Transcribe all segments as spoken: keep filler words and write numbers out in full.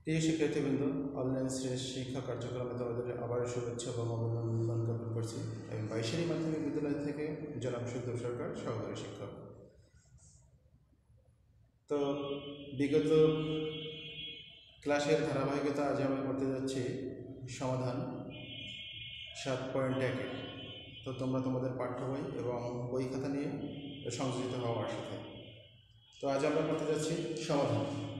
প্রিয় শিক্ষার্থীবৃন্দ, অনলাইন শ্রেণী শিক্ষা কার্যক্রমে তোমাদের আবার শুভেচ্ছা এবং অভিনন্দন জ্ঞাপন করছি। আমি বাইশেরী মাধ্যমিক বিদ্যালয় থেকে জনাব সুদীপ সরকার, সহকারী শিক্ষক। তো বিগত ক্লাসের ধারাবাহিকতা আজ আমরা করতে যাচ্ছি সমাধান সাত পয়েন্ট একে। তো তোমরা তোমাদের পাঠ্য বই এবং বই খাতা নিয়ে সংযোজিত হওয়ার সাথে। তো আজ আমরা করতে যাচ্ছি সমাধান।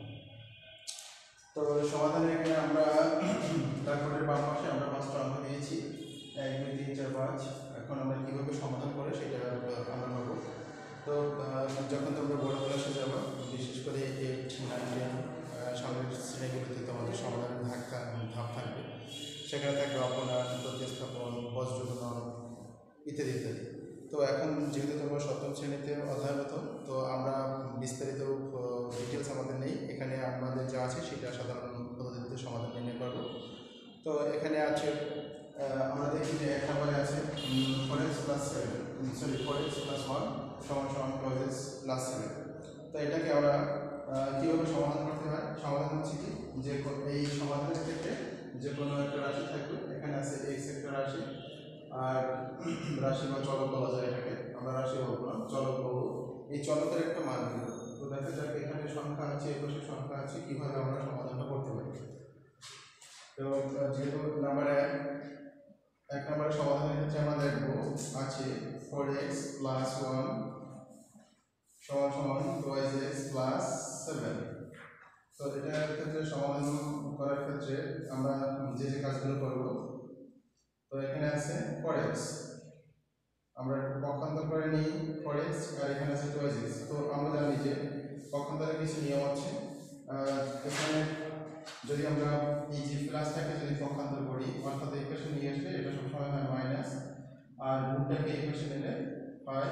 তো সমাধানে এখানে আমরা তারপরে বাম পাশে আমরা পাঁচটা অঙ্ক দিয়েছি, এক দুই তিন চার পাঁচ। এখন আমরা কীভাবে সমাধান করে সেটা আমরা পাবো। তো যখন তোমরা বড় ক্লাসে যাবো, বিশেষ করে এইট নাইন টেন সামনের শ্রেণীগুলিতে তোমাদের সমাধানের ধাক্কা ধাপ থাকবে। সেখানে থাকবে অপনার, প্রতিস্থাপন, বজ্রগুণন ইত্যাদি ইত্যাদি। তো এখন যেহেতু তোমরা সপ্তম শ্রেণীতে অধ্যয়নরত, তো আমরা বিস্তারিত ডিটেলস আমাদের নেই। এখানে আমাদের যা আছে সেটা সাধারণ পদ্ধতিতে সমাধান নির্ণয় করবো। তো এখানে আছে আমরা দেখি যে এক নম্বরে আছে four x plus seven sorry four x plus one সমান সমান টুয়েলভ এক্স প্লাস সেভেন। তো এটাকে আমরা কীভাবে সমাধান করতে হয়? সমাধান হচ্ছে কি, যে এই সমাধানের ক্ষেত্রে যে কোনো একটা রাশি থাকবে। এখানে আছে এক্স একটা রাশি, আর রাশি বা চলক বলা যায় এটাকে, আমরা রাশি বলবো না, চলক বলবো। এই চলকের একটা মান দিল। তো দেখা যাক এখানে সংখ্যা আছে, এপাশে সংখ্যা আছে, কীভাবে আমরা সমাধানটা করতে পারি। তো যেহেতু নাম্বার এক এক নম্বরের সমাধানের ক্ষেত্রে আমরা দেখবো আছে ফোর এক্স প্লাস ওয়ান সমান সমান টুয়েলভ এক্স প্লাস সেভেন। তো এটার ক্ষেত্রে সমাধান করার ক্ষেত্রে আমরা যে যে কাজগুলো করবো, তো এখানে আছে ফোর এক্স, আমরা একটু পক্ষান্তর করে নিই ফোর এক্স, আর এখানে আছে টুয়েলভ এক্স। তো আমরা জানি যে পক্ষান্তরের কিছু নিয়ম আছে। এখানে যদি আমরা এই যে প্লাসটাকে যদি পক্ষান্তর করি, অর্থাৎ এই পাশে নিয়ে আসলে এটা সবসময় হয় মাইনাস, আর রুটটাকে এই পাশে নিলে হয়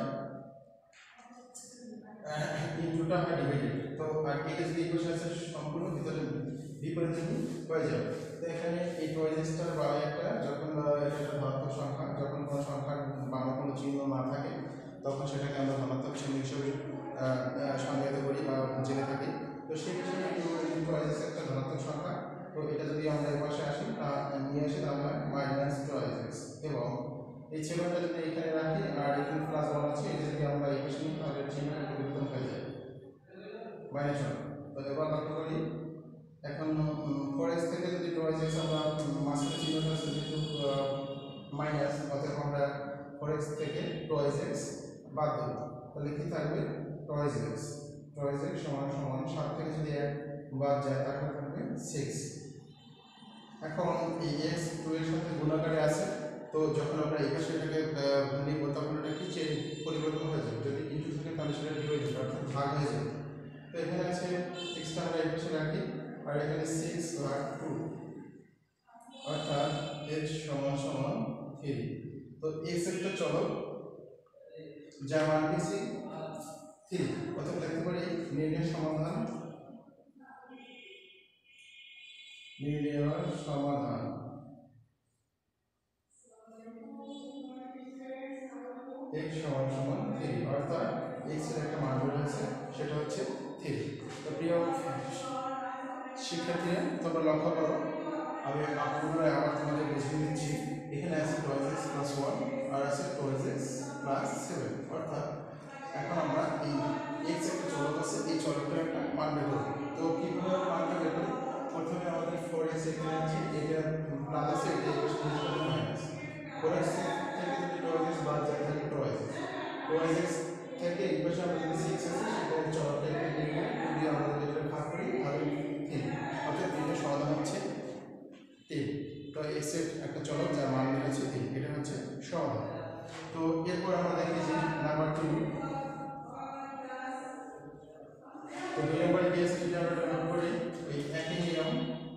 ইনটুটা হয় ডিভাইডেড। তো আর এটা যদি এই পাশে আছে সম্পূর্ণ ভিতরে বিপরীত হয়ে যাবে। তো এখানে এই টুয়েলভ এক্সটার বামে একটা, যখন এটা একটা ধনাত্মক সংখ্যা, যখন কোনো সংখ্যার বামে কোনো চিহ্ন না থাকে তখন সেটাকে আমরা ধনাত্মক চিহ্ন হিসেবে সংজ্ঞায়িত করি বা জেনে থাকি। তো সেই হিসেবে টুয়েলভ এক্স একটা ধনাত্মক সংখ্যা। তো এটা যদি আমরা এই পাশে আসি নিয়ে আসি তাহলে মাইনাস টুয়েলভ এক্স, এবং এই সেভেনটা যদি এখানে রাখি আর এখানে প্লাস ওয়ান আছে, এটা যদি আমরা এই পাশে নিই তাহলে চিহ্নটা পরিবর্তন হয়ে যায় মাইনাস ওয়ান। তো এবার লক্ষ্য করি, এখন ফোর এক্স থেকে যদি টুয়েলভ এক্স আমরা মাঝখানে চিহ্নটা আছে যেহেতু মাইনাস, অর্থাৎ আমরা ফোর এক্স থেকে টুয়েলভ এক্স বাদ দেব, তাহলে কি থাকবে টুয়েলভ এক্স। টুয়েলভ এক্স সমান সমান সাত থেকে যদি এক বাদ যায় তাহলে থাকবে সিক্স। এখন এই এক্স টু এর সাথে গুণাকারে আছে, তো যখন আমরা এই পাশে এটাকে নিব তখন এটা কি পরিবর্তন হয়ে যাবে। যদি ইনটু থাকে তাহলে সেটা ডিভাইডেড অর্থাৎ ভাগ হয়ে যাবে। তো এখানে আছে এক্সটা আমরা এই পাশে রাখি, আর এখানে সিক্স ভাগ টু, অর্থাৎ এক্স সমান সমান থ্রি। তো এক্স একটা চলক যার মান পেয়েছি থ্রি, অর্থাৎ লিখতে পারি নির্ণয় সমাধান নির্ণয় সমাধান x সমান সমান থ্রি, অর্থাৎ x এর একটা মান রয়েছে সেটা হচ্ছে থ্রি। তো প্রিয় শিক্ষার্থীরা, তোমরা লক্ষ্য করো, আমি পুনরায় আবার তোমাদের বুঝিয়ে দিচ্ছি। এখানে আছে টুয়েলভ এক্স প্লাস ওয়ান আর আছে টুয়েলভ এক্স প্লাস সেভেন, অর্থাৎ এখন আমরা এই এক্স একটা চলক আছে, এই চলকটার একটা মান বের করব। তো কীভাবে মানটা বের করি? প্রথমে আমাদের ফোর এক্স এখানে আছে, এটা প্লাস আছে, এটা মাইনাস। ফোর এক্স থেকে যদি টুয়েলভ এক্স বাদ যায় তাহলে টুয়েলভ এক্স। টুয়েলভ এক্স থেকে এই পাশে আমরা যদি সিক্স আছে সেটা চলকটাকে নিয়ে যদি আমরা যদি ভাগ করি তাহলে তিন, অর্থাৎ তিনটা সমাধান হচ্ছে তিন। তো এক্স এর একটা চলক যার মান রয়েছে তিন, এটা হচ্ছে সমাধান। তো এরপর আমরা দেখি যে নাম্বার টু। তো দুই নম্বরে কি আছে যদি আমরা নোট করি, এই একই নিয়ম,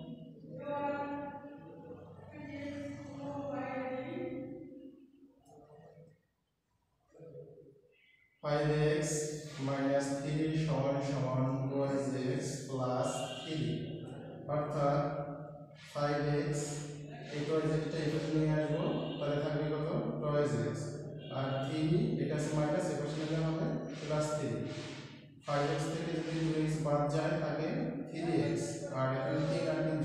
ফাইভ এক্স মাইনাস থ্রি সমান সমান টুয়েলভ এক্স প্লাস থ্রি, অর্থাৎ ফাইভ এক্স এই টুয়েলভ এক্সটা এই পাশে নিয়ে আসবো, তাহলে থাকবে কত টুয়েলভ এক্স, আর থ্রি এটা আছে মাইনাস, এই পাশে নিলে হবে প্লাস থ্রি। ফাইভ এক্স থেকে যদি টু এক্স বাদ যায় থাকে থ্রি এক্স, আর এখানে তিন আর তিন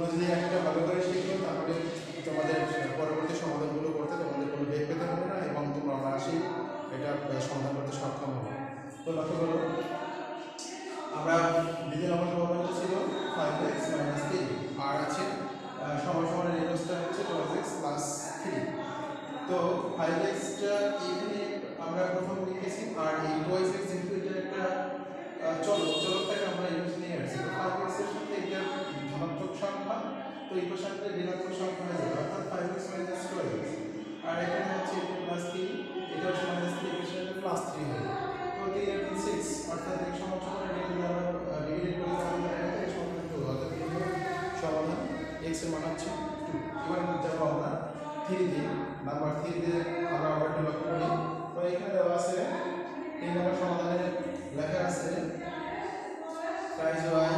যদি একটা ভালো করে শিখো তাহলে তোমাদের পরবর্তী সমাধানগুলো করতে তোমাদের কোনো বেগ পেতে হবে না এবং তোমরা অনায়াসেই এটা সমাধান করতে সক্ষম হবে। তো লক্ষ্য করো, আমরা দ্বিতীয় নম্বর সমাধানটা ছিল ফাইভ এক্স মাইনাস থ্রি, আর আছে সমান সমান রেডিয়াসটা হচ্ছে টুয়েলভ এক্স প্লাস থ্রি। তো ফাইভ এক্সটা এখানে আমরা প্রথম লিখেছি, আর এই টুয়েলভ এক্স যেহেতু এটা একটা চলক, চলকটাকে আমরা ইউজ নিয়ে আসছি। তো ফাইভ এক্স এর সাথে এটা ধনাত্মক সংখ্যা, তো ইকুয়েশনটা ঋণাত্মক সংখ্যা হয়ে যাবে, অর্থাৎ five x minus twelve x. আর এখানে হচ্ছে এটা প্লাস থ্রি, এটা হচ্ছে মাইনাস থ্রি, এটা প্লাস থ্রি হবে। তো তিন আর তিন সিক্স, অর্থাৎ এক সমান সমান এটা যদি আমরা ডিভাইড করি তাহলে এটা এক সমান টু, অর্থাৎ সমাধান এক্স এর মান হচ্ছে টু। এবার যাব আমরা থ্রি দিয়ে, নাম্বার থ্রি দিয়ে আমরা আবার একটু লক্ষ্য করি। তো এখানে দেওয়া আছে তিন নম্বর সমাধানে লেখা আছে প্রাইস ওয়াই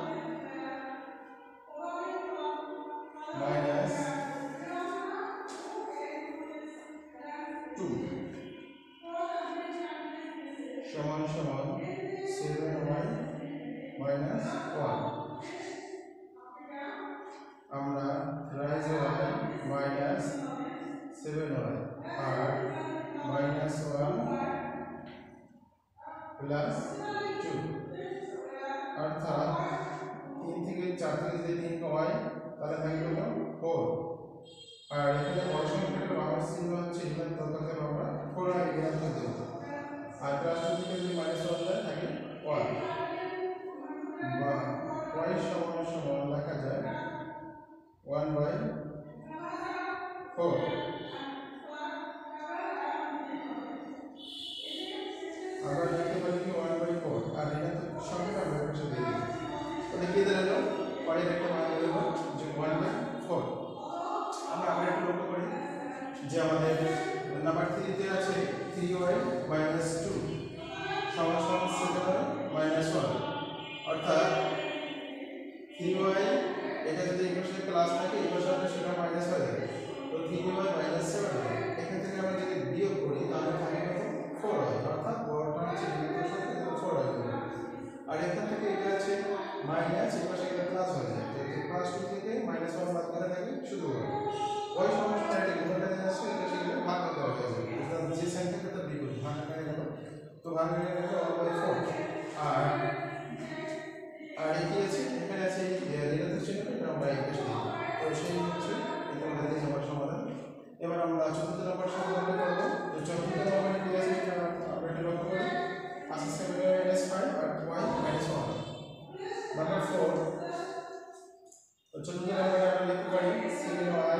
মাইনাস টু সমান সমান সেভেন ওয়াই মাইনাস ওয়ান। আমরা রাইজ ওয়াই মাইনাস সেভেন ওয়াই আর মাইনাস ওয়ান প্লাস টু, অর্থাৎ তিন থেকে চার থেকে যদি তিন কমাই তাহলে থাকবে কত ফোর। আর এখানে বড় সংখ্যাটা বাবার চিহ্ন হচ্ছে ঋণাত্মক, অর্থাৎ আমরা ফোর আর ঋণাত্মক দেব। আর প্লাস টু থেকে যদি মাইনাস ওয়ান যায় থাকে ওয়ান, বা ওয়াই সমান সমান লেখা যায় ওয়ান বাই ফোর। আমরা লিখতে পারি কি ওয়ান বাই ফোর, আর ঋণাত্মক সংখ্যাটা আমরা পাশে দিয়ে দিই। তাহলে কি দাঁড়ালো, পরের একটা মান দেবো যে ওয়ান বাই ফোর। আমরা আবার একটু লক্ষ্য করি যে আমাদের নাম্বার থ্রিতে আছে থ্রি ওয়াই মাইনাস টু সমান সমান সেভেন ওয়াই মাইনাস ওয়ান, অর্থাৎ থ্রি ওয়াই এটা যদি ইকুয়েশনে প্লাস থাকে ইকুয়েশনটা সেটা মাইনাস হয়ে যাবে। তো three y minus seven y এখান থেকে আমরা যদি বিয়োগ করি তাহলে থাকে কত ফোর ওয়াই, অর্থাৎ বড়টা হচ্ছে ঋণাত্মক সংখ্যা ফোর ওয়াই হবে। আর এখান থেকে এটা আছে মাইনাস, এবার সেটা প্লাস হয়ে যায়। তো প্লাস টু থেকে মাইনাস ওয়ান বাদ করে থাকে শুধু ওয়াই। ওই সমস্যাটা এটা গুণটা নিয়ে আসছে, এটা সেগুলো ভাগ করে দেওয়া হয়ে যাবে, অর্থাৎ যে সংখ্যাটা তার বিপরীত ভাগ করে গেল। তো ভাগ হয়ে গেল ওয়ান বাই ফোর। আর আর কি আছে এখানে আছে ঋণাত্মক চিহ্নটা, এটা আমরা এই পাশে দিই। তো সেই হচ্ছে এটা আমাদের তিন নম্বর সমাধান। এবার আমরা চতুর্থ নম্বর সমাধান করব। তো চতুর্থ নম্বরে কি আছে আমরা একটু লক্ষ্য করি, আছে সেভেন ওয়াই মাইনাস ফাইভ আর y minus one. Number four, তো চতুর্থ নম্বরে আমরা লিখতে পারি সেভেন ওয়াই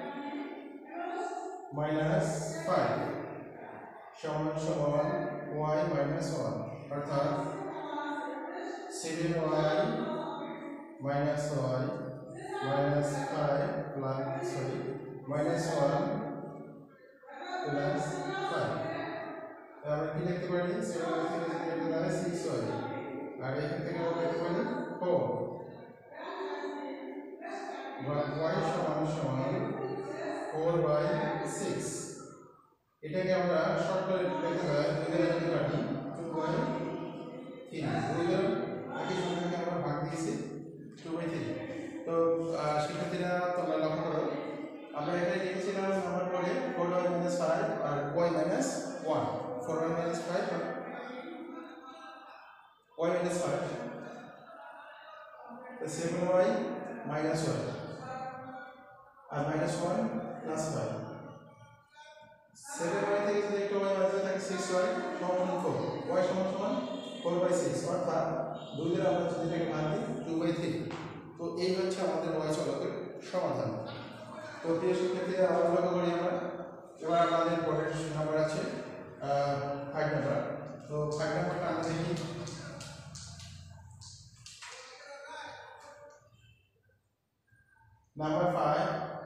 মাইনাস ফাইভ সমান সমান ওয়াই মাইনাস ওয়ান, অর্থাৎ seven y minus y minus five plus sorry minus one plus five. আমরা কি লিখতে পারি, সেভেন ওয়াই থেকে যদি এটা দাঁড়ায় সিক্স ওয়াই, আর এখান থেকে আমরা লিখতে পারি ফোর, বা ওয়াই সমান সমান ফোর বাই সিক্স। এটাকে আমরা শর্ট করে লিখতে পারি দুই দ্বারা যদি কাটি টু বাই থ্রি, দুই দ্বারা একই সংখ্যাকে আমরা ভাগ দিয়েছি টু বাই থ্রি। তো শিক্ষার্থীরা তোমরা লক্ষ্য করো, আমরা এখানে লিখেছিলাম নাম্বার পরে ফোর ওয়াই মাইনাস ফাইভ আর y minus one. Four y minus five আর y minus five, seven y minus y আর minus one plus five. Seven y থেকে যদি একটা ওয়াই বাদ যায় থাকে সিক্স ওয়াই সমান ফোর, ওয়াই সমান সমান ফোর বাই সিক্স, অর্থাৎ দুই দ্বারা আমরা যদি এটাকে ভাগ দিই টু বাই থ্রি। তো এই হচ্ছে আমাদের ওয়াই চলকের সমাধান। তো প্রিয় শিক্ষার্থীরা আবার লক্ষ্য করি আমরা, এবার আমাদের পরের নাম্বার আছে ফাইভ নাম্বার। তো ফাইভ নাম্বারটা আমরা দেখি। Number five,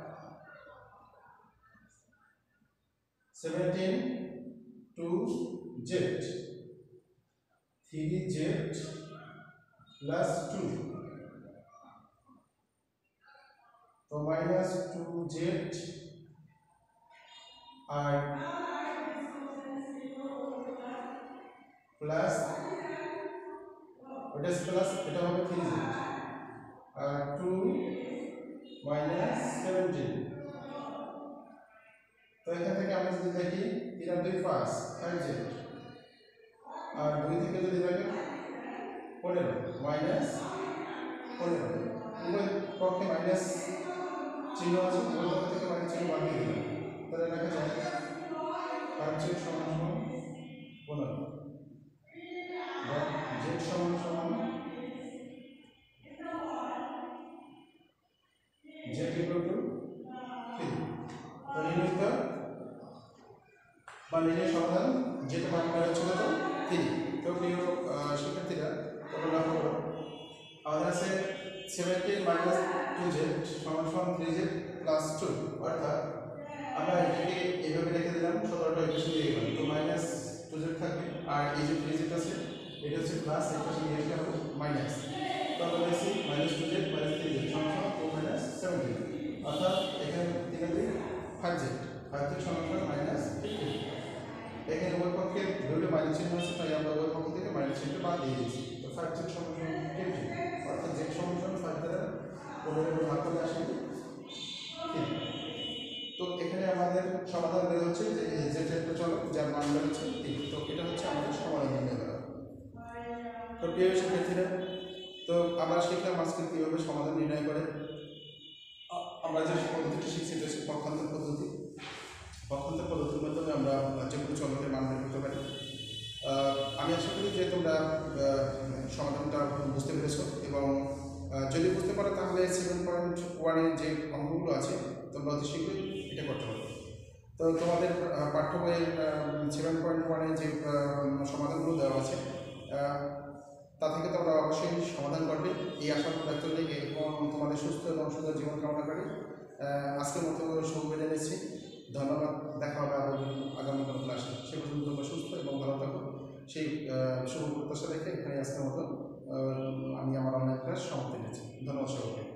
seventeen to z, three z plus two, तो minus two z और plus what is plus এটা হবে three z और two মাইনাস সেভেন্টিন। তো এখান থেকে আমরা যদি দেখি তিন আর দুই পাঁচ ফাইভ জেড, আর দুই থেকে যদি দেখি পনেরো মাইনাস পনেরো, উভয় পক্ষে মাইনাস চিহ্ন আছে, উভয় পক্ষ থেকে মাইনাস চিহ্ন বাদ দিয়ে দিলাম, তাহলে লেখা যায় ফাইভ জেড সমান সমান পনেরো, বা জেড সমান সমান জেড ইকুয়াল টু থ্রি। তো নির্ণীত বা নির্ণয় সমাধান যেটা মান করা হচ্ছে কত থ্রি। তো প্রিয় শিক্ষার্থীরা তোমরা লক্ষ্য করো, আমাদের আছে সেভেন্টিন মাইনাস টু জেড সমান সমান থ্রি জেড প্লাস টু, অর্থাৎ আমরা এটাকে এইভাবে রেখে দিলাম, সতেরোটা ইকুয়েশন দিয়ে গেলাম। তো মাইনাস টু জেড থাকবে, আর এই যে থ্রি জেড আছে এটা হচ্ছে প্লাস, এই পাশে নিয়ে আসলে হবে মাইনাস। তো আমরা দেখছি minus two z minus three z সমান সমান টু মাইনাস সেভেন্টিন, অর্থাৎ এখানে তিন দুই ফাইভ জেড, ফাইভ জেড সমান সমান মাইনাস ফিফটিন। এখানে উভয় পক্ষে দুটো মাইনাস চিহ্ন আছে, তাই আমরা উভয় পক্ষ থেকে মাইনাস চিহ্ন বাদ দিয়ে দিয়েছি। তো ফাইভ জেড সমান সমান ফিফটিন, অর্থাৎ জেড সমান সমান ফাইভ দ্বারা পনেরো ভাগ করে আসে তিন। তো এখানে আমাদের সমাধান বের হচ্ছে যে জেড একটা চলক যার মান বের হচ্ছে তিন। তো এটা হচ্ছে আমাদের সমাধান নির্ণয় করা। তো প্রিয় শিক্ষার্থীরা, তো আমরা শিখলাম আজকে কীভাবে সমাধান নির্ণয় করে। আমরা যে পদ্ধতিটি শিখছি এটা হচ্ছে পক্ষান্তর পদ্ধতি। পক্ষান্তর পদ্ধতির মাধ্যমে আমরা যে কোনো চলকের মান বের করতে পারি। আমি আশা করি যে তোমরা সমাধানটা বুঝতে পেরেছ, এবং যদি বুঝতে পারো তাহলে সেভেন পয়েন্ট ওয়ানের যে অঙ্কগুলো আছে তোমরা অতি শীঘ্রই এটা করতে পারো। তো তোমাদের পাঠ্য বইয়ের সেভেন পয়েন্ট ওয়ানের যে সমাধানগুলো দেওয়া আছে তা থেকে তোমরা অবশ্যই সমাধান করবে, এই আশা ব্যক্ত রেখে এবং তোমাদের সুস্থ এবং সুন্দর জীবন কামনা করি আজকের মতো শুভ বিদায় নিচ্ছি। ধন্যবাদ, দেখা হবে আবার আগামী কোনো ক্লাসে। সে পর্যন্ত তোমরা সুস্থ এবং ভালো থাকো, সেই শুভ প্রত্যাশা রেখে এখানে আজকের মতো আমি আমার অনলাইন ক্লাস সমাপ্তি নিচ্ছি। ধন্যবাদ সবাইকে।